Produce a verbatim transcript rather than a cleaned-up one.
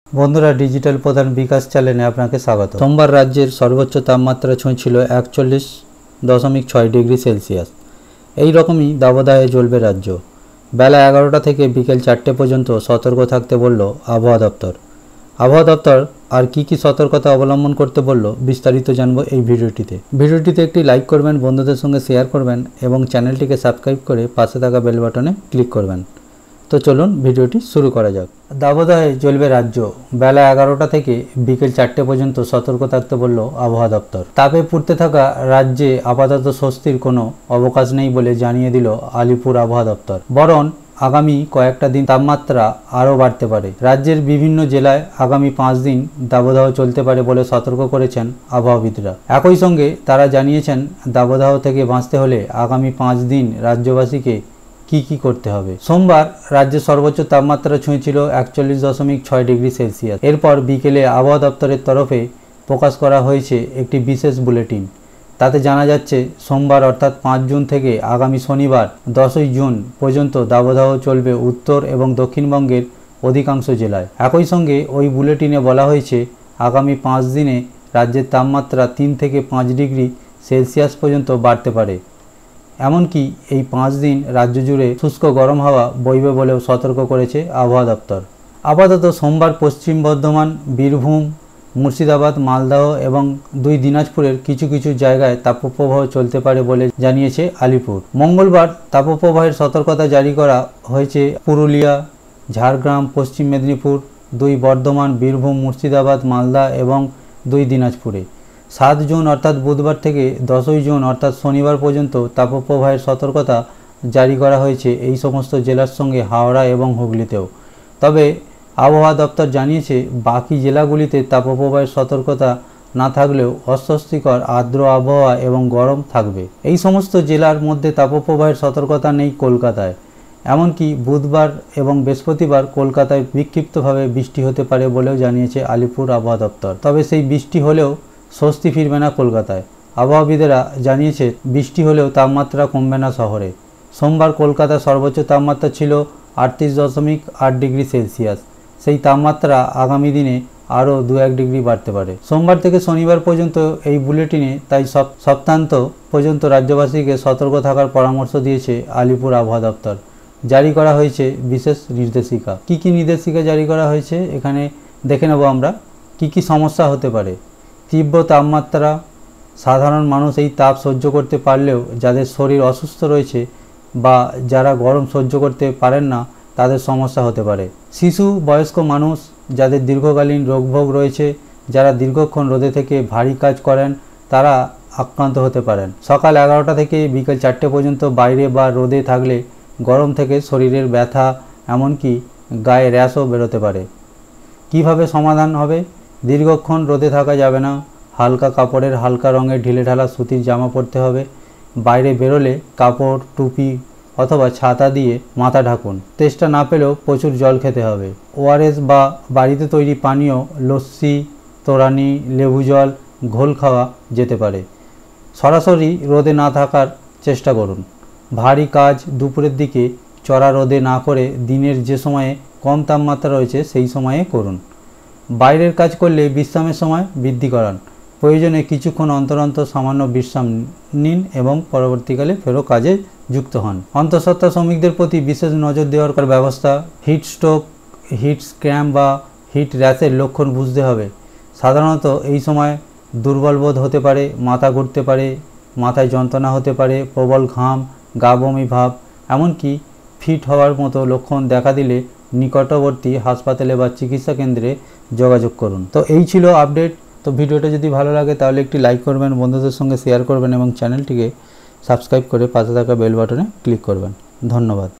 বন্ধুরা ডিজিটাল প্রধান বিকাশ চ্যানেলে আপনাকে স্বাগত। সোমবার রাজ্যের সর্বোচ্চ তাপমাত্রা ছুঁয়েছিল একচল্লিশ দশমিক ছয় ডিগ্রি সেলসিয়াস। এই রকমই দাবদাহে জ্বলবে রাজ্য। বেলা এগারোটা থেকে বিকেল চারটে পর্যন্ত সতর্ক থাকতে বলল আবহাওয়া দপ্তর। আবহাওয়া দপ্তর আর কি কি সতর্কতা অবলম্বন করতে বলল বিস্তারিত জানবো এই ভিডিওটিতে। ভিডিওটিতে একটি লাইক করবেন, বন্ধুদের সঙ্গে শেয়ার করবেন এবং চ্যানেলটিকে সাবস্ক্রাইব করে পাশে থাকা বেল বাটনে ক্লিক করবেন। তো চলুন ভিডিওটি শুরু করা যাক। দাবদাহে জ্বলবে রাজ্য। বেলা এগারোটা থেকে বিকেল চারটে পর্যন্ত সতর্ক থাকতে বলল আবহাওয়া দপ্তর। তাপে পুড়তে থাকা রাজ্যে আপাতত স্বস্তির কোনো অবকাশ নেই বলে জানিয়ে দিল আলিপুর আবহাওয়া দপ্তর। বরং আগামী কয়েকটা দিন তাপমাত্রা আরও বাড়তে পারে। রাজ্যের বিভিন্ন জেলায় আগামী পাঁচ দিন দাবদাহ চলতে পারে বলে সতর্ক করেছেন আবহাওয়াবিদরা। একই সঙ্গে তারা জানিয়েছেন দাবদাহ থেকে বাঁচতে হলে আগামী পাঁচ দিন রাজ্যবাসীকে কি কি করতে হবে। সোমবার রাজ্যের সর্বোচ্চ তাপমাত্রা ছুঁয়েছিল একচল্লিশ দশমিক ছয় ডিগ্রি সেলসিয়াস। এরপর বিকেলে আবহাওয়া দপ্তরের তরফে প্রকাশ করা হয়েছে একটি বিশেষ বুলেটিন। তাতে জানা যাচ্ছে সোমবার অর্থাৎ পাঁচ জুন থেকে আগামী শনিবার দশই জুন পর্যন্ত দাবদাহ চলবে উত্তর এবং দক্ষিণবঙ্গের অধিকাংশ জেলায়। একই সঙ্গে ওই বুলেটিনে বলা হয়েছে আগামী পাঁচ দিনে রাজ্যের তাপমাত্রা তিন থেকে পাঁচ ডিগ্রি সেলসিয়াস পর্যন্ত বাড়তে পারে। এমনকি এই পাঁচ দিন রাজ্য জুড়ে শুষ্ক গরম হাওয়া বইবে বলেও সতর্ক করেছে আবহাওয়া দপ্তর। আপাতত সোমবার পশ্চিম বর্ধমান, বীরভূম, মুর্শিদাবাদ, মালদহ এবং দুই দিনাজপুরের কিছু কিছু জায়গায় তাপপ্রবাহ চলতে পারে বলে জানিয়েছে আলিপুর। মঙ্গলবার তাপপ্রবাহের সতর্কতা জারি করা হয়েছে পুরুলিয়া, ঝাড়গ্রাম, পশ্চিম মেদিনীপুর, দুই বর্ধমান, বীরভূম, মুর্শিদাবাদ, মালদা এবং দুই দিনাজপুরে। সাত জুন অর্থাৎ বুধবার থেকে দশই জুন অর্থাৎ শনিবার পর্যন্ত তাপপ্রবাহের সতর্কতা জারি করা হয়েছে এই সমস্ত জেলার সঙ্গে হাওড়া এবং হুগলিতেও। তবে আবহাওয়া দপ্তর জানিয়েছে বাকি জেলাগুলিতে তাপপ্রবাহের সতর্কতা না থাকলেও অস্বস্তিকর আর্দ্র আবহাওয়া এবং গরম থাকবে। এই সমস্ত জেলার মধ্যে তাপপ্রবাহের সতর্কতা নেই কলকাতায়। এমনকি বুধবার এবং বৃহস্পতিবার কলকাতায় বিক্ষিপ্তভাবে বৃষ্টি হতে পারে বলেও জানিয়েছে আলিপুর আবহাওয়া দপ্তর। তবে সেই বৃষ্টি হলেও স্বস্তি ফিরবে না কলকাতায়। আবহাওয়াবিদেরা জানিয়েছে বৃষ্টি হলেও তাপমাত্রা কমবে না শহরে। সোমবার কলকাতার সর্বোচ্চ তাপমাত্রা ছিল আটত্রিশ দশমিক আট ডিগ্রি সেলসিয়াস। সেই তাপমাত্রা আগামী দিনে আরও দু এক ডিগ্রি বাড়তে পারে। সোমবার থেকে শনিবার পর্যন্ত এই বুলেটিনে তাই সব সপ্তাহান্ত পর্যন্ত রাজ্যবাসীকে সতর্ক থাকার পরামর্শ দিয়েছে আলিপুর আবহাওয়া দপ্তর। জারি করা হয়েছে বিশেষ নির্দেশিকা। কি কি নির্দেশিকা জারি করা হয়েছে এখানে দেখে নেব আমরা। কি কি সমস্যা হতে পারে। তীব্র তাপমাত্রা। সাধারণ মানুষ এই তাপ সহ্য করতে পারলেও যাদের শরীর অসুস্থ রয়েছে বা যারা গরম সহ্য করতে পারেন না তাদের সমস্যা হতে পারে। শিশু, বয়স্ক মানুষ, যাদের দীর্ঘকালীন রোগভোগ রয়েছে, যারা দীর্ঘক্ষণ রোদে থেকে ভারী কাজ করেন তারা আক্রান্ত হতে পারেন। সকাল এগারোটা থেকে বিকেল চারটে পর্যন্ত বাইরে বা রোদে থাকলে গরম থেকে শরীরের ব্যথা এমনকি গায়ে র্যাশও বেরোতে পারে। কিভাবে সমাধান হবে? দীর্ঘক্ষণ রোদে থাকা যাবে না। হালকা কাপড়ের হালকা রঙের ঢিলেঢালা সুতির জামা পরতে হবে। বাইরে বেরোলে কাপড়, টুপি অথবা ছাতা দিয়ে মাথা ঢাকুন। তেষ্টা না পেলেও প্রচুর জল খেতে হবে। ওআরএস বা বাড়িতে তৈরি পানীয়, লস্যি, তোরানি, লেবু জল, ঘোল খাওয়া যেতে পারে। সরাসরি রোদে না থাকার চেষ্টা করুন। ভারী কাজ দুপুরের দিকে চড়া রোদে না করে দিনের যে সময়ে কম তাপমাত্রা রয়েছে সেই সময়ে করুন। বাইরের কাজ করলে বিশ্রামের সময় বৃদ্ধি করান। প্রয়োজনে কিছুক্ষণ অন্তর অন্তর সামান্য বিশ্রাম নিন এবং পরবর্তীকালে ফেরো কাজে যুক্ত হন। অন্তঃসত্ত্বা শ্রমিকদের প্রতি বিশেষ নজর দেওয়ার ব্যবস্থা। হিট স্ট্রোক, হিট ক্র্যাম্প বা হিট র্যাশের লক্ষণ বুঝতে হবে। সাধারণত এই সময় দুর্বল বোধ হতে পারে, মাথা ঘুরতে পারে, মাথায় যন্ত্রণা হতে পারে, প্রবল ঘাম, গা বমি ভাব, এমনকি ফিট হওয়ার মতো লক্ষণ দেখা দিলে নিকটবর্তী হাসপাতালে বা চিকিৎসা কেন্দ্রে যোগাযোগ করুন। তো এই ছিল আপডেট। তো ভিডিওটা যদি ভালো লাগে তাহলে একটি লাইক করবেন, বন্ধুদের সঙ্গে শেয়ার করবেন এবং চ্যানেলটিকে সাবস্ক্রাইব করে পাশে থাকা বেল বাটনে ক্লিক করবেন। ধন্যবাদ।